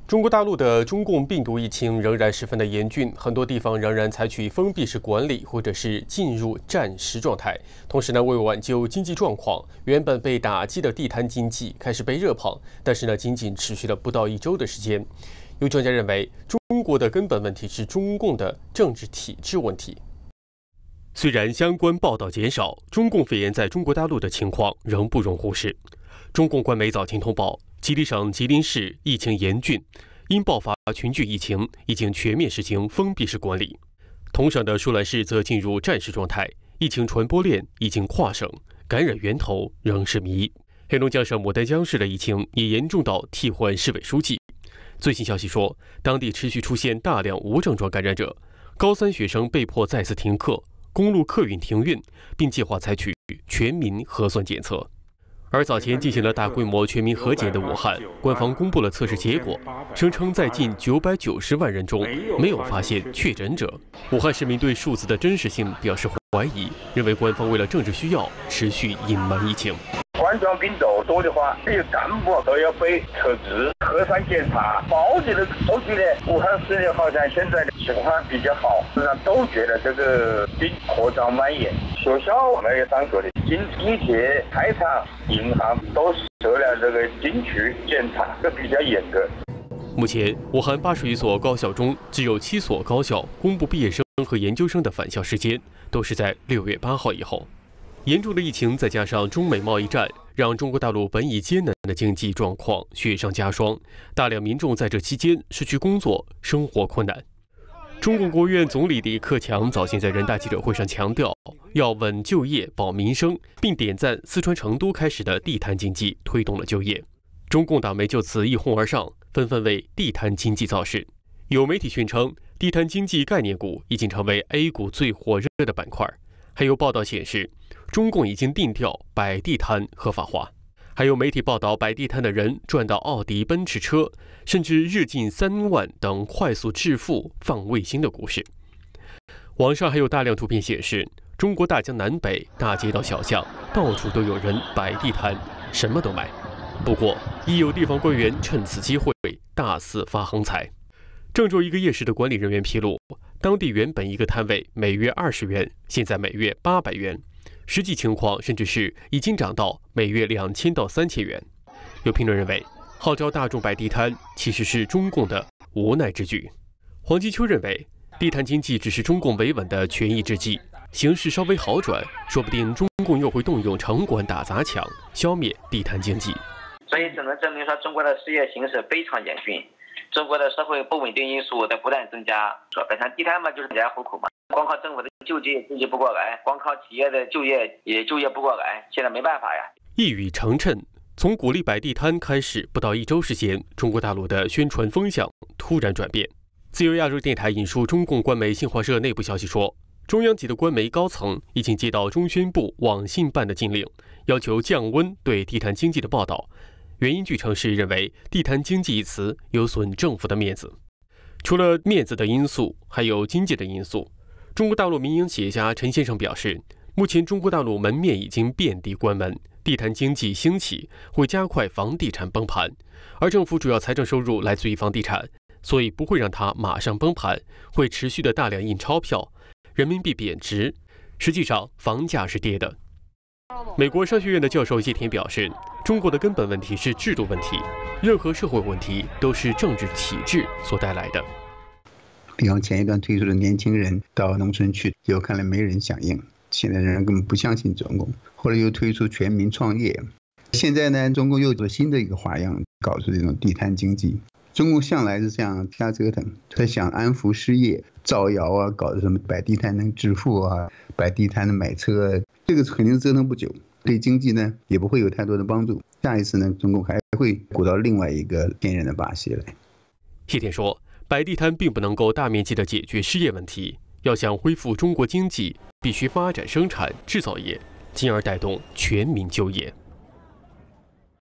中国大陆的中共病毒疫情仍然十分的严峻，很多地方仍然采取封闭式管理，或者是进入战时状态。同时呢，为挽救经济状况，原本被打击的地摊经济开始被热捧，但是呢，仅仅持续了不到1周的时间。有专家认为，中国的根本问题是中共的政治体制问题。虽然相关报道减少，中共肺炎在中国大陆的情况仍不容忽视。中共官媒早前通报，吉林省吉林市疫情严峻，因爆发群聚疫情，已经全面实行封闭式管理。同省的舒兰市则进入战时状态，疫情传播链已经跨省，感染源头仍是谜。黑龙江省牡丹江市的疫情也严重到替换市委书记。最新消息说，当地持续出现大量无症状感染者，高3学生被迫再次停课，公路客运停运，并计划采取全民核酸检测。而早前进行了大规模全民核检的武汉，官方公布了测试结果，声称在近990万人中没有发现确诊者。武汉市民对数字的真实性表示怀疑，认为官方为了政治需要持续隐瞒疫情。 冠状病毒多的话，这些干部都要被撤职，核酸检查报警的数据呢，武汉市呢好像现在的情况比较好，市场都觉得这个病扩张蔓延。学校没有上学的，进地铁、菜场、银行都设了这个禁区检查，这比较严格。 目前，武汉81所高校中，只有7所高校公布毕业生和研究生的返校时间，都是在6月8号以后。严重的疫情再加上中美贸易战，让中国大陆本已艰难的经济状况雪上加霜，大量民众在这期间失去工作，生活困难。中共国务院总理李克强早前在人大记者会上强调，要稳就业、保民生，并点赞四川成都开始的地摊经济推动了就业。中共党媒就此一哄而上，纷纷为地摊经济造势。有媒体宣称，地摊经济概念股已经成为 A 股最火热的板块。还有报道显示，中共已经定调摆地摊合法化。还有媒体报道，摆地摊的人赚到奥迪、奔驰车，甚至日进3万等快速致富、放卫星的故事。网上还有大量图片显示，中国大江南北大街道小巷，到处都有人摆地摊，什么都卖。不过，亦有地方官员趁此机会大肆发横财。郑州一个夜市的管理人员披露，当地原本一个摊位每月20元，现在每月800元。实际情况甚至是已经涨到每月2000到3000元。有评论认为，号召大众摆地摊其实是中共的无奈之举。黄金秋认为，地摊经济只是中共维稳的权宜之计，形势稍微好转，说不定中共又会动用城管打砸抢，消灭地摊经济。 所以只能证明说，中国的失业形势非常严峻，中国的社会不稳定因素在不断增加。说摆摊地摊嘛，就是大家糊口嘛。光靠政府的救济也救济不过来，光靠企业的就业也就业不过来，现在没办法呀。 一语成谶，从鼓励摆地摊开始，不到1周时间，中国大陆的宣传风向突然转变。自由亚洲电台引述中共官媒新华社内部消息说，中央级的官媒高层已经接到中宣部网信办的禁令，要求降温对地摊经济的报道。原因据称是认为地摊经济一词有损政府的面子。除了面子的因素，还有经济的因素。中国大陆民营企业家陈先生表示，目前中国大陆门面已经遍地关门，地摊经济兴起会加快房地产崩盘，而政府主要财政收入来自于房地产，所以不会让它马上崩盘，会持续的大量印钞票，人民币贬值，实际上房价是跌的。美国商学院的教授叶田表示，中国的根本问题是制度问题，任何社会问题都是政治体制所带来的。 比方前一段推出的年轻人到农村去，结果看来没人响应，现在人根本不相信中共。后来又推出全民创业，现在呢，中共又有新的一个花样，搞出这种地摊经济。中共向来是这样瞎折腾，他想安抚失业，造谣啊，搞的什么摆地摊能致富啊，摆地摊的买车，这个肯定折腾不久，对经济呢也不会有太多的帮助。下一次呢，中共还会鼓捣另外一个骗人的把戏来。 谢天说，摆地摊并不能够大面积的解决失业问题，要想恢复中国经济，必须发展生产制造业，进而带动全民就业。